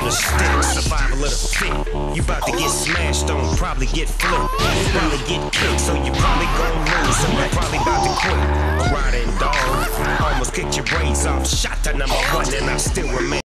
the stick, survival of the fit. You about to get smashed on, probably get flipped, probably get kicked, so you probably gon' lose, so you probably about to quit. Riding dog, almost kicked your brains off, shot to number one, and I still remain.